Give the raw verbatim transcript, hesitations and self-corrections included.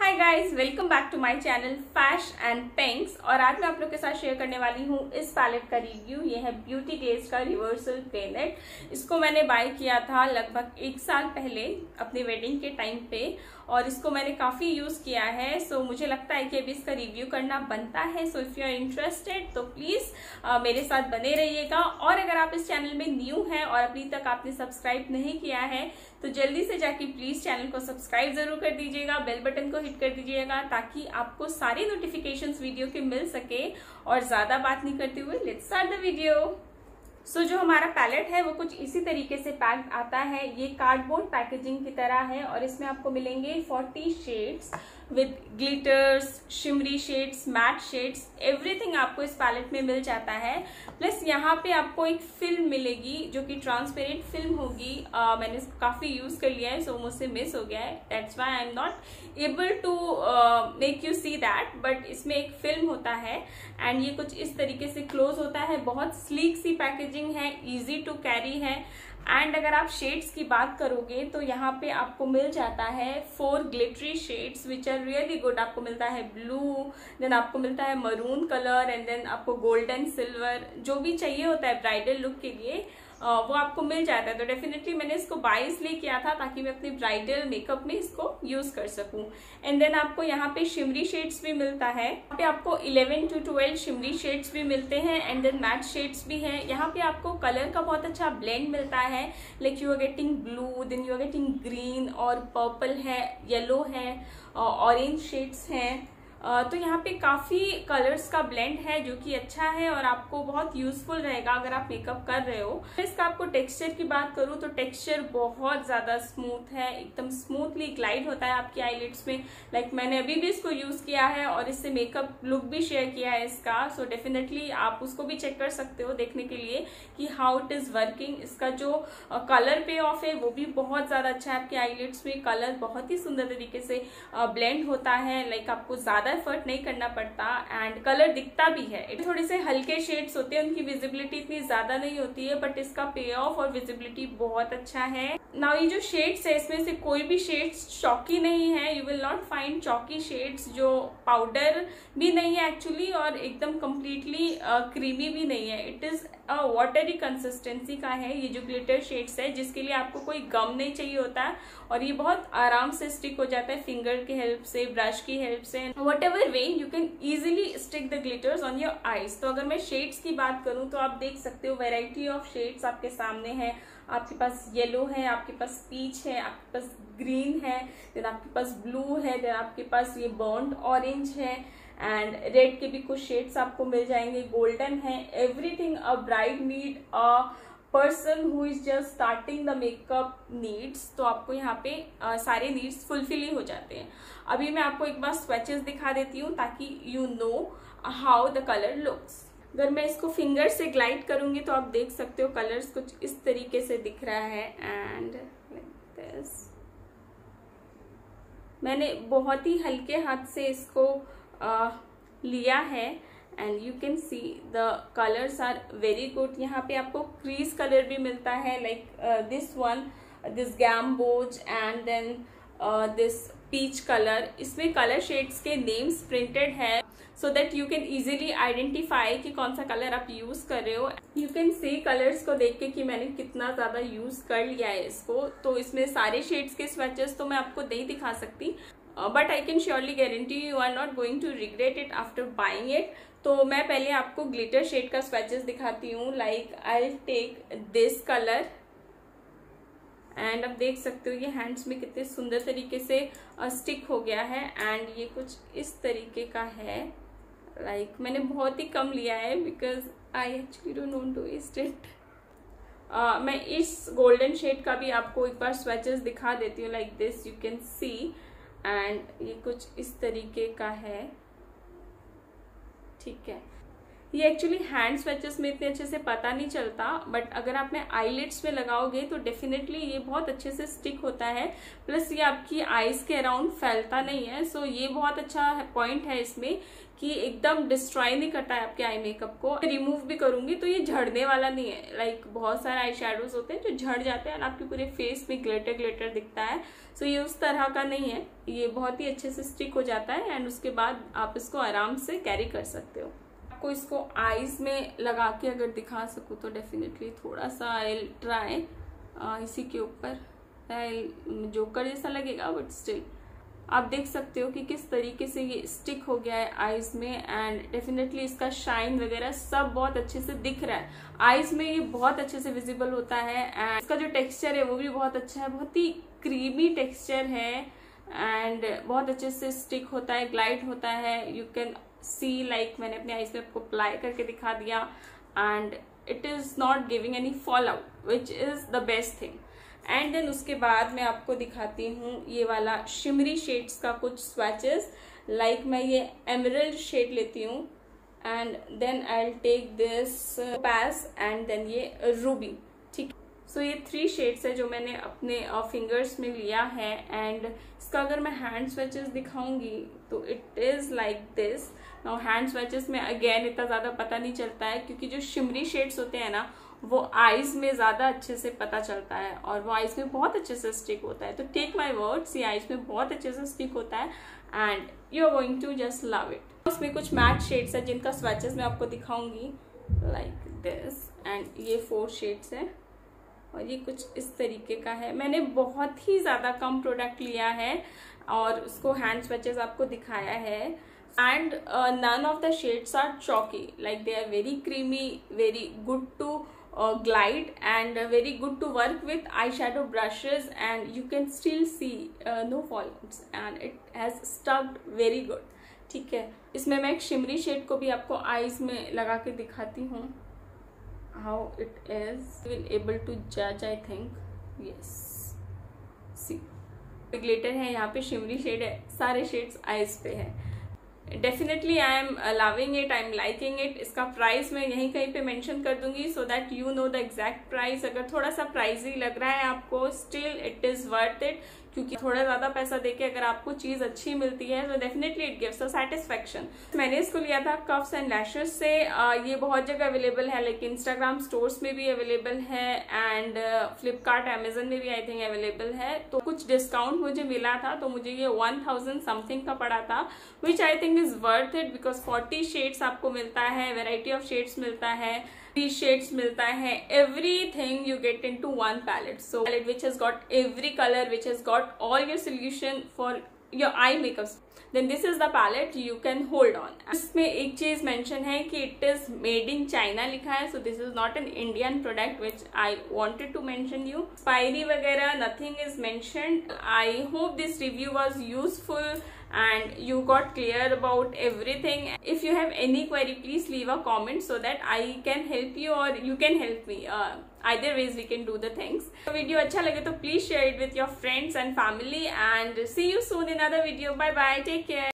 Hi guys, welcome back to my channel Fash and Pinks. और आज मैं आप लोग के साथ शेयर करने वाली हूँ इस पैलेट का रिव्यू। ये है ब्यूटी ग्लेज का रिवर्सल पैलेट। इसको मैंने बाय किया था लगभग एक साल पहले अपनी वेडिंग के टाइम पे, और इसको मैंने काफी यूज किया है। सो so, मुझे लगता है कि अभी इसका रिव्यू करना बनता है। So if you are interested तो प्लीज मेरे साथ बने रहिएगा। और अगर आप इस चैनल में न्यू हैं और अभी तक आपने सब्सक्राइब नहीं किया है तो जल्दी से जाके प्लीज चैनल को सब्सक्राइब जरूर कर दीजिएगा, बेल बटन को हिट कर दीजिएगा ताकि आपको सारी नोटिफिकेशंस वीडियो के मिल सके। और ज्यादा बात नहीं करते हुए let's start the video. So so, जो हमारा पैलेट है वो कुछ इसी तरीके से पैक्ड आता है। ये कार्डबोर्ड पैकेजिंग की तरह है और इसमें आपको मिलेंगे चालीस shades with glitters, shimmery shades, matte shades, everything आपको इस पैलेट में मिल जाता है। प्लस यहाँ पे आपको एक फिल्म मिलेगी जो कि ट्रांसपेरेंट फिल्म होगी। uh, मैंने इसको काफी यूज कर लिया है, सो so मुझसे मिस हो गया है, that's why I am not able to make you see that. But इसमें एक फिल्म होता है एंड ये कुछ इस तरीके से क्लोज होता है। बहुत स्लीक सी पैकेजिंग है, इजी टू कैरी है। एंड अगर आप शेड्स की बात करोगे तो यहाँ पे आपको मिल जाता है four glittery shades which are really good. आपको मिलता है ब्लू, देन आपको मिलता है मरून कलर, एंड देन आपको गोल्डन, सिल्वर, जो भी चाहिए होता है ब्राइडल लुक के लिए वो आपको मिल जाता है। तो डेफिनेटली मैंने इसको बाय इसलिए किया था ताकि मैं अपने ब्राइडल मेकअप में इसको यूज कर सकूं। एंड देन आपको यहाँ पे शिमरी शेड्स भी मिलता है। यहाँ पे आपको eleven to twelve shimmery shades भी मिलते हैं एंड देन मैट शेड्स भी हैं। यहाँ पे आपको कलर का बहुत अच्छा ब्लेंड मिलता है, like you are getting blue, then you are getting green, और पर्पल है, येलो है, ऑरेंज शेड्स हैं। Uh, तो यहाँ पे काफी कलर्स का ब्लेंड है जो कि अच्छा है और आपको बहुत यूजफुल रहेगा अगर आप मेकअप कर रहे हो। इसका आपको टेक्सचर की बात करूँ तो टेक्सचर बहुत ज्यादा स्मूथ है, एकदम स्मूथली ग्लाइड होता है आपकी आईलिड्स में। लाइक like मैंने अभी भी इसको यूज किया है और इससे मेकअप लुक भी शेयर किया है इसका। सो so डेफिनेटली आप उसको भी चेक कर सकते हो देखने के लिए कि हाउ इट इज वर्किंग। इसका जो कलर पे ऑफ है वो भी बहुत ज्यादा अच्छा है। आपके आईलिड्स में कलर बहुत ही सुंदर तरीके से ब्लेंड होता है, लाइक like आपको ज्यादा एफर्ट नहीं करना पड़ता एंड कलर दिखता भी है। थोड़े से हल्के शेड्स होते हैं, उनकी विजिबिलिटी इतनी ज्यादा नहीं होती है, बट इसका पे ऑफ और विजिबिलिटी बहुत अच्छा है। नाउ ये जो शेड्स है इसमें से कोई भी शेड्स चॉकी नहीं है। You will not find chalky shades, जो पाउडर भी नहीं है एक्चुअली और एकदम कंप्लीटली क्रीमी भी नहीं है। It is a watery consistency का है ये जो ग्लिटर शेड्स है, जिसके लिए आपको कोई गम नहीं चाहिए होता और ये बहुत आराम से स्टिक हो जाता है फिंगर की हेल्प से, ब्रश की हेल्प से। Whatever way you can easily stick the glitters on your eyes. तो अगर मैं शेड्स की बात करूं तो आप देख सकते हो वेराइटी ऑफ शेड्स आपके सामने है। आपके पास येलो है, आपके पास पीच है, आपके पास ग्रीन है, देन आपके पास ब्लू है, देन आपके पास ये बर्न्ड ऑरेंज है एंड रेड के भी कुछ शेड्स आपको मिल जाएंगे, गोल्डन है। Everything a bride need, a person who is just starting the makeup needs. तो आपको यहाँ पे uh, सारे नीड्स फुलफिल ही हो जाते हैं। अभी मैं आपको एक बार स्वेचेस दिखा देती हूँ ताकि you know how the colour looks. अगर मैं इसको फिंगर से ग्लाइड करूंगी तो आप देख सकते हो कलर्स कुछ इस तरीके से दिख रहा है एंड लाइक दिस। मैंने बहुत ही हल्के हाथ से इसको uh, लिया है and you can see the colours are very good. यहाँ पे आपको क्रीज कलर भी मिलता है, like this one, this gamboge and then this peach colour. इसमें कलर शेड्स के नेम्स प्रिंटेड है so that you can easily identify कि कौन सा कलर आप यूज कर रहे हो। यू कैन सी कलर्स को देख के कि मैंने कितना ज्यादा यूज कर लिया है इसको। तो इसमें सारे शेड्स के स्वैचेस तो मैं आपको नहीं दिखा सकती, but I can surely guarantee you are not going to regret it after buying it. तो मैं पहले आपको ग्लिटर शेड का स्वैचेस दिखाती हूँ। Like I take this colour and अब देख सकते हो ये हैंड्स में कितने सुंदर तरीके से स्टिक हो गया है एंड ये कुछ इस तरीके का है। लाइक like, मैंने बहुत ही कम लिया है because I actually don't want to waste it. मैं इस गोल्डन शेड का भी आपको एक बार स्वैचेस दिखा देती हूँ। Like this you can see and ये कुछ इस तरीके का है, ठीक है। ये एक्चुअली हैंड स्वेचेस में इतने अच्छे से पता नहीं चलता, बट अगर आप में आईलिड्स में लगाओगे तो डेफिनेटली ये बहुत अच्छे से स्टिक होता है, प्लस ये आपकी आईज के अराउंड फैलता नहीं है। सो ये बहुत अच्छा पॉइंट है इसमें कि एकदम डिस्ट्रॉय नहीं करता है आपके आई मेकअप को। रिमूव भी करूंगी तो ये झड़ने वाला नहीं है। लाइक बहुत सारे आई शेडोज होते हैं जो झड़ जाते हैं और आपके पूरे फेस में ग्लिटर ग्लिटर दिखता है। सो ये उस तरह का नहीं है, ये बहुत ही अच्छे से स्टिक हो जाता है एंड उसके बाद आप इसको आराम से कैरी कर सकते हो। आपको इसको आईज में लगा के अगर दिखा सकूँ तो डेफिनेटली थोड़ा सा आई ट्राई इसी के ऊपर, जोकर जैसा लगेगा बट स्टिल आप देख सकते हो कि किस तरीके से ये स्टिक हो गया है आईज में एंड डेफिनेटली इसका शाइन वगैरह सब बहुत अच्छे से दिख रहा है। आईज में ये बहुत अच्छे से विजिबल होता है एंड इसका जो टेक्सचर है वो भी बहुत अच्छा है, बहुत ही क्रीमी टेक्सचर है एंड बहुत अच्छे से स्टिक होता है, ग्लाइड होता है। यू कैन सी लाइक मैंने अपने आईज में आपको अप्लाई करके दिखा दिया and it is not giving any fall out which is the best thing. And then उसके बाद मैं आपको दिखाती हूँ ये वाला शिमरी शेड्स का कुछ स्वैचेस। लाइक मैं ये एमरल्ड शेड लेती हूँ and then I will take this pace and then ये रूबी। ठीक, सो ये थ्री शेड्स है जो मैंने अपने फिंगर्स में लिया है एंड इसका अगर मैं हैंड स्वैचेस दिखाऊंगी तो it is like this. Now hand swatches में अगेन इतना ज्यादा पता नहीं चलता है क्योंकि जो शिमरी शेड्स होते हैं ना वो आईज में ज्यादा अच्छे से पता चलता है और वो आईज में बहुत अच्छे से स्टिक होता है। तो टेक माय वर्ड्स, ये आईज में बहुत अच्छे से स्टिक होता है and you are going to just love it. उसमें कुछ मैट शेड्स है जिनका स्वैचेस मैं आपको दिखाऊंगी लाइक दिस एंड ये फोर शेड्स है और ये कुछ इस तरीके का है। मैंने बहुत ही ज्यादा कम प्रोडक्ट लिया है और उसको हैंड स्वैचेस आपको दिखाया है and none of the shades are chalky, like they are very creamy, very good to Uh, glide and uh, very good to work with eyeshadow brushes and you can still see uh, no fallouts and it has stuck very good। ठीक है, इसमें मैं एक shimmery shade को भी आपको eyes में लगा के दिखाती हूँ how it is, you will able to judge I think। yes, see glitter है यहाँ पे, शिमरी शेड है, सारे शेड्स आईज पे है। Definitely I am loving it, I am liking it. इसका प्राइस मैं यहीं कहीं पे मेंशन कर दूंगी so that you know the exact price. अगर थोड़ा सा प्राइजी लग रहा है आपको, still it is worth it क्योंकि थोड़ा ज्यादा पैसा देके अगर आपको चीज अच्छी मिलती है तो definitely it gives a satisfaction. मैंने इसको लिया था कफ्स एंड लैशेस से। आ, ये बहुत जगह अवेलेबल है, लेकिन इंस्टाग्राम स्टोर्स में भी अवेलेबल है एंड फ्लिपकार्ट अमेजन में भी आई थिंक अवेलेबल है। तो कुछ डिस्काउंट मुझे मिला था तो मुझे ये वन थाउजेंड समथिंग का पड़ा था which I think is worth it because forty shades आपको मिलता है, वेराइटी ऑफ शेड्स मिलता है, थ्री शेड्स मिलता है, everything you get into one palette। So palette which has got every color, which has got all your solution for your eye makeups, then this is the palette you can hold on। इसमें एक चीज mention है कि it is made in China लिखा है, so this is not an Indian product which I wanted to mention you। expiry वगैरह nothing is mentioned। I hope this review was useful and you got clear about everything। if you have any query please leave a comment so that I can help you or you can help me। uh, either ways we can do the things। तो video अच्छा लगे तो please share it with your friends and family and see you soon in another video। bye bye, take care।